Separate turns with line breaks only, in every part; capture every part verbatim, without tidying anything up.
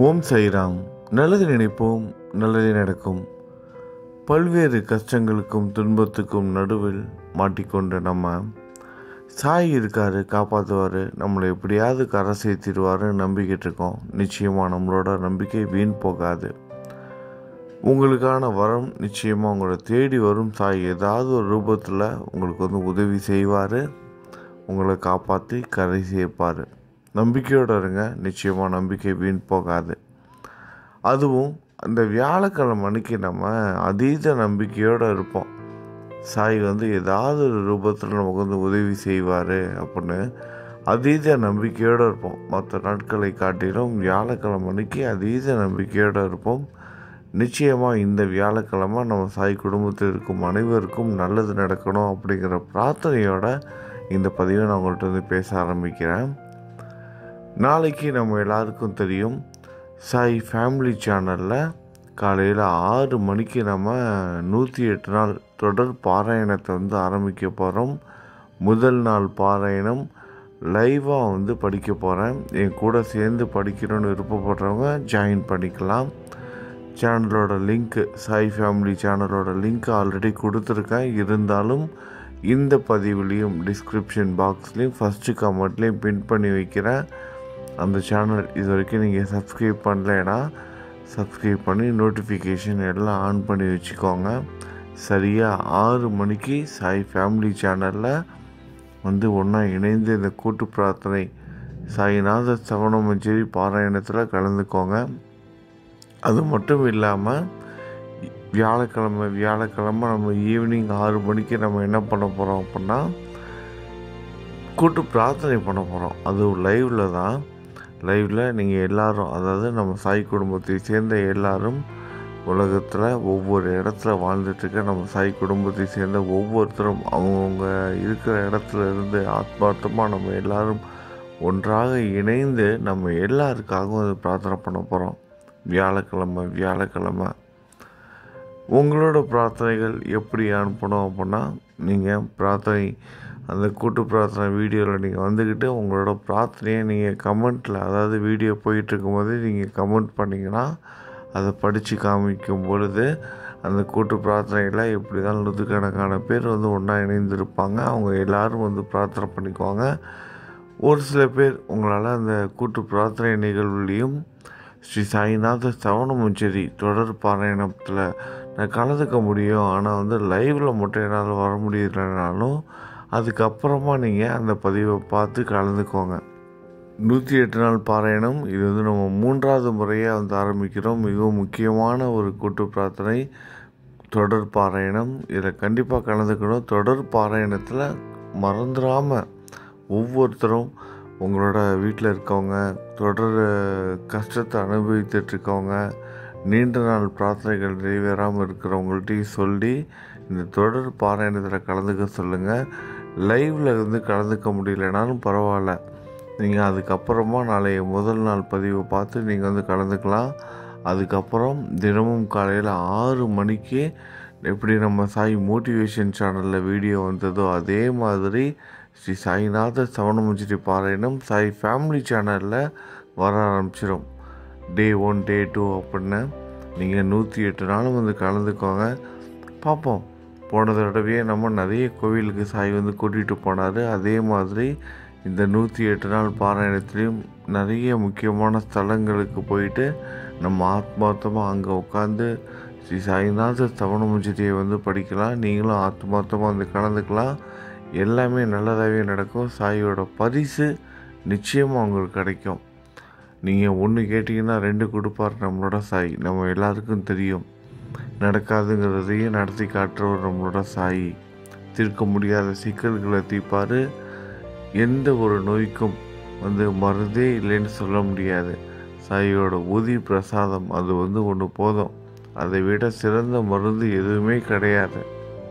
ஓம் சாய்ராம். நல்லது நினைப்போம், நல்லது நடக்கும். பல்வேறு கஷ்டங்களுக்கும் துன்பத்துக்கும் நடுவில் மாட்டிக்கொண்டு நம்ம சாய் இருக்காரு, காப்பாற்றுவார், நம்மளை எப்படியாவது கரை சேர்த்திடுவாருன்னு நம்பிக்கிட்டு இருக்கோம். நிச்சயமாக நம்மளோட நம்பிக்கை வீண் போகாது. உங்களுக்கான வரம் நிச்சயமாக உங்களை தேடி வரும். சாய் ஏதாவது ஒரு ரூபத்தில் உங்களுக்கு வந்து உதவி செய்வார், உங்களை காப்பாற்றி கரை சேர்ப்பார். நம்பிக்கையோடு இருங்க, நிச்சயமாக நம்பிக்கை வீண் போகாது. அதுவும் அந்த வியாழக்கிழமை அன்னைக்கு நம்ம அதீத நம்பிக்கையோடு இருப்போம். சாய் வந்து ஏதாவது ஒரு ரூபத்தில் நமக்கு வந்து உதவி செய்வார் அப்படின்னு அதீத நம்பிக்கையோடு இருப்போம். மற்ற நாட்களை காட்டிலும் வியாழக்கிழமை அன்னைக்கு அதீத நம்பிக்கையோடு இருப்போம். நிச்சயமாக இந்த வியாழக்கிழமை நம்ம சாய் குடும்பத்தில் இருக்கும் அனைவருக்கும் நல்லது நடக்கணும் அப்படிங்கிற பிரார்த்தனையோட இந்த பதிவை நான் உங்கள்கிட்ட வந்து பேச ஆரம்பிக்கிறேன். நாளைக்கு நம்ம எல்லாருக்கும் தெரியும், சாய் ஃபேமிலி சேனலில் காலையில் ஆறு மணிக்கு நம்ம நூற்றி எட்டு நாள் தொடர் பாராயணத்தை வந்து ஆரம்பிக்க போகிறோம். முதல் நாள் பாராயணம் லைவாக வந்து படிக்க போகிறேன். என் கூட சேர்ந்து படிக்கணும்னு விருப்பப்படுறவங்க ஜாயின் பண்ணிக்கலாம். சேனலோட லிங்க்கு, சாய் ஃபேமிலி சேனலோட லிங்க் ஆல்ரெடி கொடுத்துருக்கேன். இருந்தாலும் இந்த பதிவுலேயும் டிஸ்கிரிப்ஷன் பாக்ஸ்லேயும் ஃபஸ்ட்டு கமெண்ட்லேயும் பின் பண்ணி வைக்கிறேன். அந்த சேனல் இது வரைக்கும் நீங்கள் சப்ஸ்கிரைப் பண்ணலைன்னா சப்ஸ்கிரைப் பண்ணி நோட்டிஃபிகேஷன் எல்லாம் ஆன் பண்ணி வச்சுக்கோங்க. சரியாக ஆறு மணிக்கு சாய் ஃபேமிலி சேனலில் வந்து ஒன்றா இணைந்து இந்த கூட்டு பிரார்த்தனை சாய்நாத சவணமஞ்சரி பாராயணத்தில் கலந்துக்கோங்க. அது மட்டும் இல்லாமல் வியாழக்கிழமை வியாழக்கிழமை நம்ம ஈவினிங் ஆறு மணிக்கு நம்ம என்ன பண்ண போகிறோம் அப்படின்னா கூட்டு பிரார்த்தனை பண்ண போகிறோம். அதுவும் லைவில் தான். லைவில் நீங்கள் எல்லோரும், அதாவது நம்ம சாய் குடும்பத்தை சேர்ந்த எல்லோரும், உலகத்தில் ஒவ்வொரு இடத்துல வாழ்ந்துட்டுருக்க நம்ம சாய் குடும்பத்தை சேர்ந்த ஒவ்வொருத்தரும் அவங்கவுங்க இருக்கிற இடத்துல இருந்து ஆத்மார்த்தமாக நம்ம எல்லோரும் ஒன்றாக இணைந்து நம்ம எல்லாருக்காகவும் அது பிரார்த்தனை பண்ண போகிறோம். வியாழக்கிழமை வியாழக்கிழமை உங்களோட பிரார்த்தனைகள் எப்படி அனுப்பணும் அப்படின்னா, நீங்கள் பிரார்த்தனை அந்த கூட்டு பிரார்த்தனை வீடியோவில் நீங்கள் வந்துக்கிட்டு உங்களோட பிரார்த்தனையை நீங்கள் கமெண்ட்டில், அதாவது வீடியோ போயிட்டுருக்கும் போது நீங்கள் கமெண்ட் பண்ணிங்கன்னா அதை படித்து காமிக்கும் பொழுது அந்த கூட்டு பிரார்த்தனையில் எப்படி தான் நூற்றுக்கணக்கான பேர் வந்து ஒன்றா இணைந்திருப்பாங்க. அவங்க எல்லோரும் வந்து பிரார்த்தனை பண்ணிக்குவாங்க. ஒரு சில பேர் உங்களால் அந்த கூட்டு பிரார்த்தனை நிகழ்வுலேயும் ஸ்ரீ சாய்நாத சவணமஞ்சரி தொடர் பாராயணத்தில் நான் கலந்துக்க முடியும், ஆனால் வந்து லைவில் மட்டும் என்னால் வர முடியலைனாலும் அதுக்கப்புறமா நீங்கள் அந்த பதிவை பார்த்து கலந்துக்கோங்க. நூற்றி எட்டு நாள் பாராயணம் இது வந்து நம்ம மூன்றாவது முறையாக வந்து ஆரம்பிக்கிறோம். மிகவும் முக்கியமான ஒரு கூட்டு பிரார்த்தனை தொடர் பாராயணம். இதில் கண்டிப்பாக கலந்துக்கணும். தொடர் பாராயணத்தில் மறந்துடாமல் ஒவ்வொருத்தரும் உங்களோட வீட்டில் இருக்கவங்க, தொடர் கஷ்டத்தை அனுபவித்துட்ருக்கவங்க, நீண்ட நாள் பிரார்த்தனைகள் நிறைவேறாமல் இருக்கிறவங்கள்ட்டையும் சொல்லி இந்த தொடர் பாராயணத்தில் கலந்துக்க சொல்லுங்கள். லைவில் இருந்து கலந்துக்க முடியலனாலும் பரவாயில்ல, நீங்கள் அதுக்கப்புறமா நாளைய முதல் நாள் பதிவை பார்த்து நீங்கள் வந்து கலந்துக்கலாம். அதுக்கப்புறம் தினமும் காலையில் ஆறு மணிக்கு எப்படி நம்ம சாய் மோட்டிவேஷன் சேனலில் வீடியோ வந்ததோ அதே மாதிரி ஸ்ரீ சாய்நாத சவணமஞ்சரி பாராயணம் சாய் ஃபேமிலி சேனலில் வர ஆரம்பிச்சிடும். டே ஒன் டே டூ அப்படின்னு நீங்கள் நூற்றி எட்டு நாளும் வந்து கலந்துக்கோங்க. பார்ப்போம். போன தடவையே நம்ம நிறைய கோவிலுக்கு சாய் வந்து கூட்டிகிட்டு போனார். அதே மாதிரி இந்த நூற்றி எட்டு நாள் பாராயணத்துலேயும் நிறைய முக்கியமான ஸ்தலங்களுக்கு போயிட்டு நம்ம ஆத்மார்த்தமாக அங்கே உட்காந்து ஸ்ரீ சாய்நாத சவணமஞ்சரியை வந்து படிக்கலாம். நீங்களும் ஆத்மார்த்தமாக வந்து கலந்துக்கலாம். எல்லாமே நல்லதாகவே நடக்கும். சாயோட பரிசு நிச்சயமாக உங்களுக்கு கிடைக்கும். நீங்கள் ஒன்று கேட்டிங்கன்னா ரெண்டு கொடுப்பார் நம்மளோட சாய். நம்ம எல்லாருக்கும் தெரியும். நடக்காதுங்கிறதையும் நடத்தி காட்டுறவர் நம்மளோட சாய். தீர்க்க முடியாத சிக்கல்களை தீர்ப்பார். எந்த ஒரு நோய்க்கும் வந்து மருந்தே இல்லைன்னு சொல்ல முடியாது. சாயோட உதி பிரசாதம் அது வந்து ஒன்று போதும். அதை விட சிறந்த மருந்து எதுவுமே கிடையாது.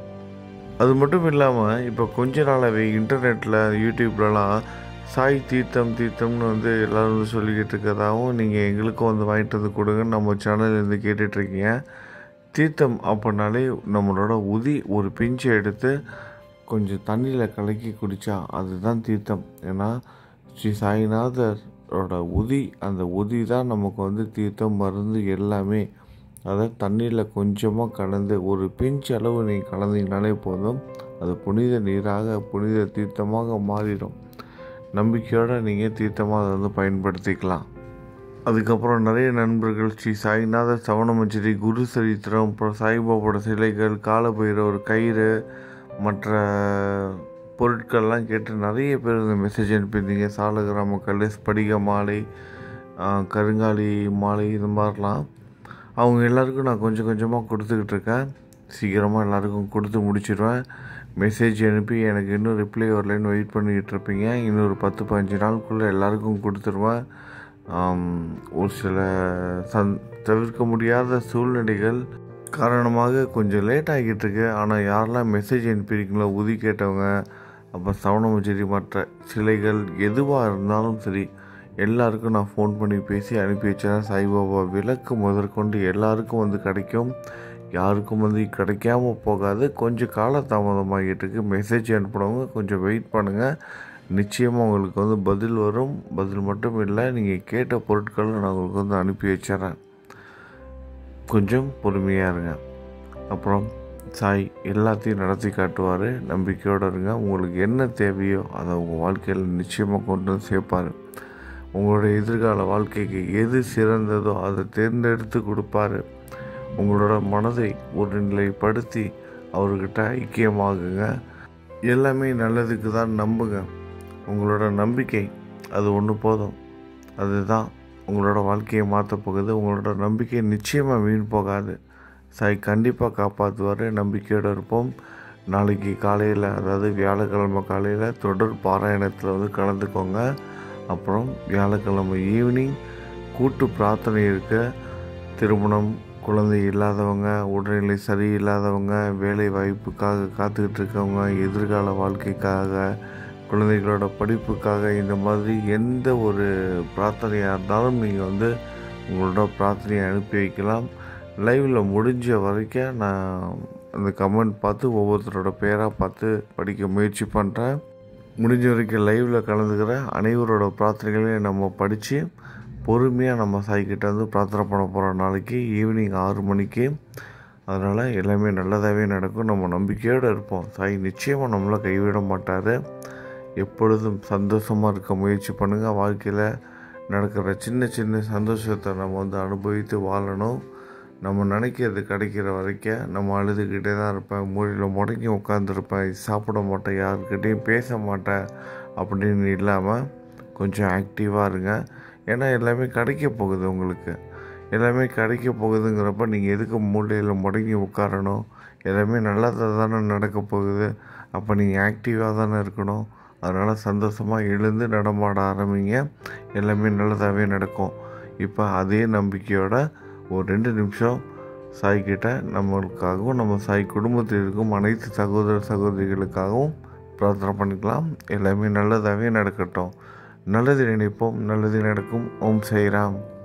அது மட்டும் இல்லாமல் இப்போ கொஞ்ச நாளாகவே இன்டர்நெட்டில், யூடியூப்லலாம் சாய் தீர்த்தம் தீர்த்தம்னு வந்து எல்லோரும் வந்து சொல்லிக்கிட்டு இருக்கிறதாகவும், நீங்கள் எங்களுக்கும் வந்து வாங்கிட்டு வந்து கொடுங்கன்னு நம்ம சேனல்லேருந்து கேட்டுட்ருக்கீங்க. தீர்த்தம் அப்படின்னாலே நம்மளோட உதி ஒரு பிஞ்சை எடுத்து கொஞ்சம் தண்ணியில் கலக்கி குடித்தா அதுதான் தீர்த்தம். ஏன்னா ஸ்ரீ சாய்நாதர் சாயோட உதி, அந்த உதி தான் நமக்கு வந்து தீர்த்தம், மருந்து எல்லாமே. அதை தண்ணியில் கொஞ்சமாக கலந்து ஒரு பிஞ்ச் அளவு நீங்கள் கலந்தீங்கனாலே போதும். அது புனித நீராக, புனித தீர்த்தமாக மாறிடும். நம்பிக்கையோடு நீங்கள் தீர்த்தமாக அதை வந்து பயன்படுத்திக்கலாம். அதுக்கப்புறம் நிறைய நண்பர்கள் ஸ்ரீ சாய்நாத சவணமஞ்சரி, குரு சரித்திரம், அப்புறம் சாய்பாபாவோட சிலைகள், காலபைரவர் கயிறு, மற்ற பொருட்கள்லாம் கேட்டு நிறைய பேர் இந்த மெசேஜ் அனுப்பியிருந்தீங்க. சாலகிராம கல், ஸ்படிக மாலை, கருங்காலி மாலை, இது மாதிரிலாம் அவங்க எல்லாருக்கும் நான் கொஞ்சம் கொஞ்சமாக கொடுத்துக்கிட்டு இருக்கேன். சீக்கிரமாக எல்லாருக்கும் கொடுத்து முடிச்சிடுவேன். மெசேஜ் அனுப்பி எனக்கு இன்னும் ரிப்ளை வரலன்னு வெயிட் பண்ணிக்கிட்டு இருப்பீங்க. இன்னொரு பத்து பதினஞ்சு நாளுக்குள்ளே எல்லாருக்கும் கொடுத்துருவேன். ஒரு சில சந் தவிர்க்க முடியாத சூழ்நிலைகள் காரணமாக கொஞ்சம் லேட் ஆகிட்டு இருக்கு. ஆனால் யாரெல்லாம் மெசேஜ் அனுப்பியிருக்கீங்களோ, உதி கேட்டவங்க, அப்போ சவணமஞ்சரி, மற்ற சிலைகள் எதுவாக இருந்தாலும் சரி, எல்லாருக்கும் நான் ஃபோன் பண்ணி பேசி அனுப்பி வச்சேன். சாய்பாபா விளக்கு முதற்கொண்டு எல்லாருக்கும் வந்து கிடைக்கும். யாருக்கும் வந்து கிடைக்காம போகாது. கொஞ்சம் கால தாமதமாகிட்டு இருக்கு. மெசேஜ் அனுப்புனவங்க கொஞ்சம் வெயிட் பண்ணுங்கள். நிச்சயமாக உங்களுக்கு வந்து பதில் வரும். பதில் மட்டும் இல்லை, நீங்கள் கேட்ட பொருட்களை நான் உங்களுக்கு வந்து அனுப்பி வச்சிடறேன். கொஞ்சம் பொறுமையாக இருங்க. அப்புறம் சாய் எல்லாத்தையும் நடத்தி காட்டுவார். நம்பிக்கையோடு இருங்க. உங்களுக்கு என்ன தேவையோ அதை உங்கள் வாழ்க்கையில் நிச்சயமாக கொண்டு வந்து சேர்ப்பார். உங்களுடைய எதிர்கால வாழ்க்கைக்கு எது சிறந்ததோ அதை தேர்ந்தெடுத்து கொடுப்பாரு. உங்களோட மனதை ஒரு நிலைப்படுத்தி அவர்கிட்ட ஐக்கியமாகுங்க. எல்லாமே நல்லதுக்கு தான் நம்புங்க. உங்களோட நம்பிக்கை அது ஒன்று போதும். அதுதான் உங்களோட வாழ்க்கையை மாற்ற போகுது. உங்களோட நம்பிக்கை நிச்சயமாக வீண் போகாது. சாய் கண்டிப்பாக காப்பாற்றுவார். நம்பிக்கையோடு இருப்போம். நாளைக்கு காலையில், அதாவது வியாழக்கிழமை காலையில் தொடர் பாராயணத்தில் வந்து கலந்துக்கோங்க. அப்புறம் வியாழக்கிழமை ஈவினிங் கூட்டு பிரார்த்தனை இருக்க. திருமணம், குழந்தை இல்லாதவங்க, உடல்நிலை சரியில்லாதவங்க, வேலை வாய்ப்புக்காக காத்துக்கிட்டு இருக்கவங்க, எதிர்கால வாழ்க்கைக்காக, குழந்தைகளோட படிப்புக்காக, இந்த மாதிரி எந்த ஒரு பிரார்த்தனையாக இருந்தாலும் நீங்கள் வந்து உங்களோட பிரார்த்தனையை அனுப்பி வைக்கலாம். லைவில் முடிஞ்ச வரைக்கும் நான் அந்த கமெண்ட் பார்த்து ஒவ்வொருத்தரோட பேராக பார்த்து படிக்க முயற்சி பண்ணுறேன். முடிஞ்ச வரைக்கும் லைவில் கலந்துக்கிற அனைவரோட பிரார்த்தனைகளையும் நம்ம படித்து பொறுமையாக நம்ம சாய்கிட்ட வந்து பிரார்த்தனை பண்ண போகிறோம் நாளைக்கு ஈவினிங் ஆறு மணிக்கு. அதனால் எல்லாமே நல்லதாகவே நடக்கும். நம்ம நம்பிக்கையோடு இருப்போம். சாய் நிச்சயமாக நம்மளை கைவிட மாட்டார். எப்பொழுதும் சந்தோஷமாக இருக்க முயற்சி பண்ணுங்கள். வாழ்க்கையில் நடக்கிற சின்ன சின்ன சந்தோஷத்தை நம்ம வந்து அனுபவித்து வாழணும். நம்ம நினைக்கிறது கிடைக்கிற வரைக்கும் நம்ம அழுதுகிட்டே தான் இருப்பேன், மூலையில் முடங்கி உட்காந்துருப்பேன், சாப்பிட மாட்டேன், யாருக்கிட்டையும் பேச மாட்டேன் அப்படின்னு இல்லாமல் கொஞ்சம் ஆக்டிவாக இருங்க. ஏன்னா எல்லாமே கிடைக்க போகுது. உங்களுக்கு எல்லாமே கிடைக்க போகுதுங்கிறப்ப நீங்கள் எதுக்கு மூலையில் முடங்கி உட்காரணும்? எல்லாமே நல்லதாக தானே நடக்க போகுது. அப்போ நீங்கள் ஆக்டிவாக தானே இருக்கணும். அதனால் சந்தோஷமாக எழுந்து நடமாட ஆரம்பிங்க. எல்லாமே நல்லதாகவே நடக்கும். இப்போ அதே நம்பிக்கையோட ஒரு ரெண்டு நிமிஷம் சாய்கிட்ட நம்மளுக்காகவும் நம்ம சாய் குடும்பத்தில் இருக்கும் அனைத்து சகோதர சகோதரிகளுக்காகவும் பிரார்த்தனை பண்ணிக்கலாம். எல்லாமே நல்லதாகவே நடக்கட்டும். நல்லது நினைப்போம், நல்லது நடக்கும். ஓம் சாய்ராம்.